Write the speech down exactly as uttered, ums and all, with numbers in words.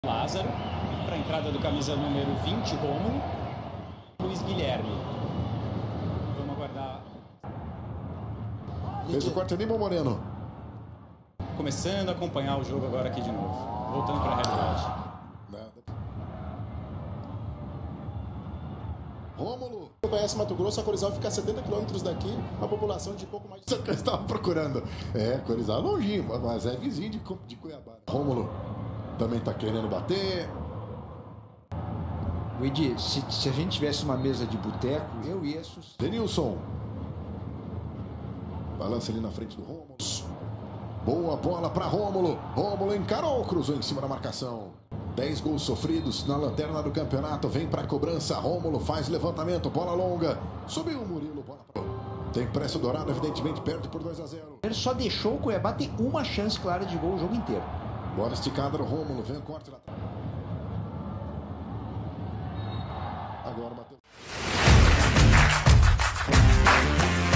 Lázaro, para a entrada do camisa número vinte, Rômulo, Luiz Guilherme. Vamos aguardar. Fez o corte ali, meu Moreno. Começando a acompanhar o jogo agora aqui de novo. Voltando para a realidade. Rômulo. O P S Mato Grosso, a Corizal fica a setenta quilômetros daqui, uma população de pouco mais de... Isso que eu estava procurando. É, Corizal é longinho, mas é vizinho de, de Cuiabá. Rômulo também está querendo bater. O Edi, se, se a gente tivesse uma mesa de boteco, eu ia assustar. Denilson. Balança ali na frente do Rômulo. Boa bola para Rômulo. Rômulo encarou, cruzou em cima da marcação. dez gols sofridos na lanterna do campeonato. Vem para a cobrança. Rômulo faz levantamento. Bola longa. Subiu o Murilo. Bola pra... Tem pressa dourado, evidentemente, perde por dois a zero. Ele só deixou o Cuiabá ter uma chance clara de gol o jogo inteiro. Bola esticada no Rômulo. Vem o corte lá. Agora bateu.